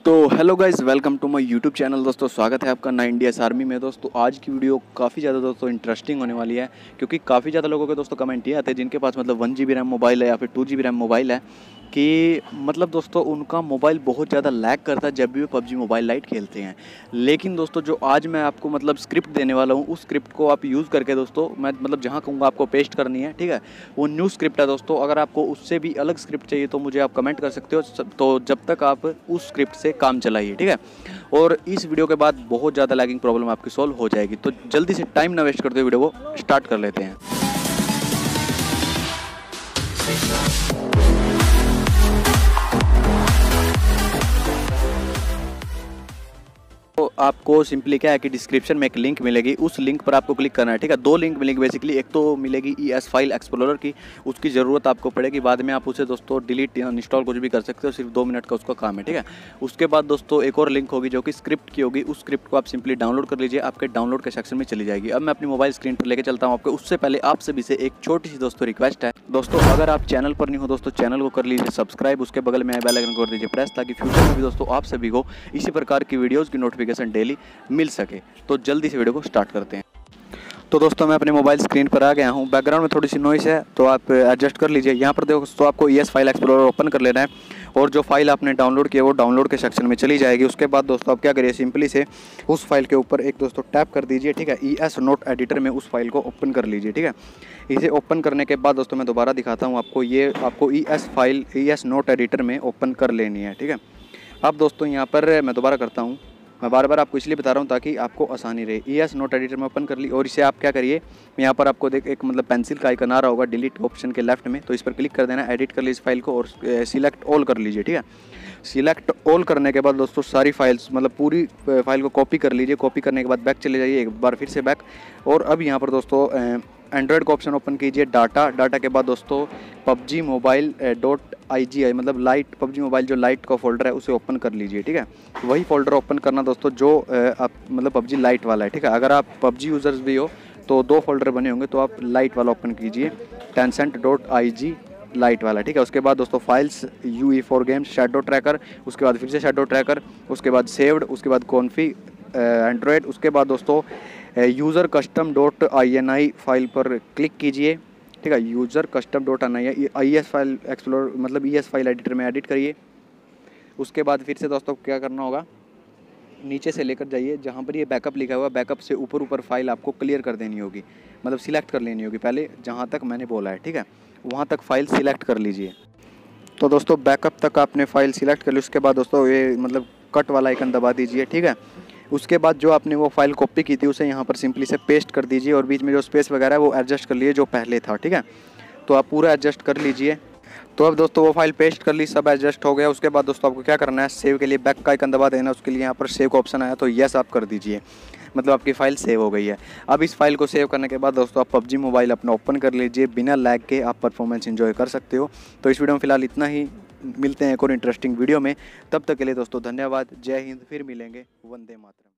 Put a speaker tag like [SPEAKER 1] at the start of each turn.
[SPEAKER 1] तो hello guys, welcome to my YouTube channel. दोस्तों स्वागत है आपका नई इंडिया आर्मी में। दोस्तों आज की वीडियो काफ़ी ज़्यादा दोस्तों इंटरेस्टिंग होने वाली है, क्योंकि काफ़ी ज़्यादा लोगों के दोस्तों कमेंट ये आते हैं जिनके पास मतलब 1 GB रैम मोबाइल है या फिर 2 GB रैम मोबाइल है कि मतलब दोस्तों उनका मोबाइल बहुत ज़्यादा लैग करता है जब भी वो पबजी मोबाइल लाइट खेलते हैं। लेकिन दोस्तों जो आज मैं आपको मतलब स्क्रिप्ट देने वाला हूँ, उस स्क्रिप्ट को आप यूज़ करके दोस्तों मैं मतलब जहाँ कहूँगा आपको पेस्ट करनी है, ठीक है। वो न्यू स्क्रिप्ट है दोस्तों। अगर आपको उससे भी अलग स्क्रिप्ट चाहिए तो मुझे आप कमेंट कर सकते हो। तो जब तक आप उस स्क्रिप्ट से काम चलाइए, ठीक है। और इस वीडियो के बाद बहुत ज़्यादा लैगिंग प्रॉब्लम आपकी सॉल्व हो जाएगी। तो जल्दी से टाइम ना वेस्ट करते हुए वीडियो को स्टार्ट कर लेते हैं। तो आपको सिंपली क्या है कि डिस्क्रिप्शन में एक लिंक मिलेगी, उस लिंक पर आपको क्लिक करना है, ठीक है। दो लिंक मिलेगी बेसिकली। एक तो मिलेगी ES फाइल एक्सप्लोरर की, उसकी ज़रूरत आपको पड़ेगी। बाद में आप उसे दोस्तों डिलीट या इंस्टॉल कुछ भी कर सकते हो, सिर्फ 2 मिनट का उसका काम है, ठीक है। उसके बाद दोस्तों एक और लिंक होगी जो कि स्क्रिप्ट की होगी। उस स्क्रिप्ट को आप सिंपली डाउनलोड कर लीजिए, आपके डाउनलोड के सेक्शन में चली जाएगी। अब मैं अपनी मोबाइल स्क्रीन पर लेकर चलता हूँ आपको। उससे पहले आप सभी से एक छोटी सी दोस्तों रिक्वेस्ट है। दोस्तों अगर आप चैनल पर नहीं हो दोस्तों, चैनल को कर लीजिए सब्सक्राइब, उसके बगल में बेल आइकन कर दीजिए प्रेस, ताकि फ्यूचर में भी दोस्तों आप सभी को इसी प्रकार की वीडियोज़ की नोटिफिकेशन डेली मिल सके। तो जल्दी से वीडियो को स्टार्ट करते हैं। तो दोस्तों मैं अपने मोबाइल स्क्रीन पर आ गया हूं। बैकग्राउंड में थोड़ी सी नॉइस है तो आप एडजस्ट कर लीजिए। यहां पर दोस्तों आपको ES फाइल एक्सप्लोरर ओपन कर लेना है और जो फाइल आपने डाउनलोड किया वो डाउनलोड के सेक्शन में चली जाएगी। उसके बाद दोस्तों आप क्या करिए, सिंपली से उस फाइल के ऊपर एक दोस्तों टैप कर दीजिए, ठीक है। ES नोट एडिटर में उस फाइल को ओपन कर लीजिए, ठीक है। इसे ओपन करने के बाद दोस्तों मैं दोबारा दिखाता हूँ आपको, ये आपको ES file ES note editor में ओपन कर लेनी है, ठीक है। अब दोस्तों यहाँ पर मैं दोबारा करता हूँ, मैं बार बार आपको इसलिए बता रहा हूँ ताकि आपको आसानी रहे। ES नोट एडिटर में ओपन कर ली और इसे आप क्या करिए, यहाँ पर आपको देख एक मतलब पेंसिल का आइकन आ रहा होगा डिलीट ऑप्शन के लेफ्ट में, तो इस पर क्लिक कर देना, एडिट कर लीजिए इस फाइल को और सिलेक्ट ऑल कर लीजिए, ठीक है। सिलेक्ट ऑल करने के बाद दोस्तों सारी फाइल्स मतलब पूरी फाइल को कॉपी कर लीजिए। कॉपी करने के बाद बैक चले जाइए, एक बार फिर से बैक। और अब यहाँ पर दोस्तों एंड्रॉयड का ऑप्शन ओपन कीजिए, डाटा के बाद दोस्तों PUBG मोबाइल .igi मतलब लाइट PUBG मोबाइल जो लाइट का फोल्डर है उसे ओपन कर लीजिए, ठीक है। वही फोल्डर ओपन करना दोस्तों जो आप मतलब PUBG लाइट वाला है, ठीक है। अगर आप PUBG यूज़र्स भी हो तो 2 फोल्डर बने होंगे, तो आप लाइट वाला ओपन कीजिए, tencent.ig लाइट वाला, ठीक है। उसके बाद दोस्तों files UE for games shadow tracker, उसके बाद फिर से शैडो ट्रैकर, उसके बाद सेव्ड, उसके बाद कॉन्फी एंड्रॉयड। उसके बाद दोस्तों यूज़र कस्टम .ini फाइल पर क्लिक कीजिए, ठीक है। User custom .ini ES file explore मतलब ES फाइल एडिटर में एडिट करिए। उसके बाद फिर से दोस्तों क्या करना होगा, नीचे से लेकर जाइए जहाँ पर ये बैकअप लिखा हुआ है, बैकअप से ऊपर फाइल आपको क्लियर कर देनी होगी, मतलब सिलेक्ट कर लेनी होगी पहले, जहाँ तक मैंने बोला है, ठीक है। वहाँ तक फाइल सिलेक्ट कर लीजिए। तो दोस्तों बैकअप तक आपने फाइल सिलेक्ट कर ली। उसके बाद दोस्तों ये मतलब कट वाला आइकन दबा दीजिए, ठीक है। उसके बाद जो आपने वो फाइल कॉपी की थी उसे यहाँ पर सिंपली से पेस्ट कर दीजिए और बीच में जो स्पेस वगैरह है वो एडजस्ट कर लीजिए जो पहले था, ठीक है। तो आप पूरा एडजस्ट कर लीजिए। तो अब दोस्तों वो फाइल पेस्ट कर ली, सब एडजस्ट हो गया। उसके बाद दोस्तों आपको क्या करना है, सेव के लिए बैक का आइकन दबा देना। उसके लिए यहाँ पर सेव का ऑप्शन आया तो यस आप कर दीजिए, मतलब आपकी फ़ाइल सेव हो गई है। अब इस फाइल को सेव करने के बाद दोस्तों आप PUBG मोबाइल अपना ओपन कर लीजिए, बिना लैग के आप परफॉर्मेंस एंजॉय कर सकते हो। तो इस वीडियो में फ़िलहाल इतना ही, मिलते हैं एक और इंटरेस्टिंग वीडियो में। तब तक के लिए दोस्तों धन्यवाद, जय हिंद, फिर मिलेंगे, वंदे मातरम।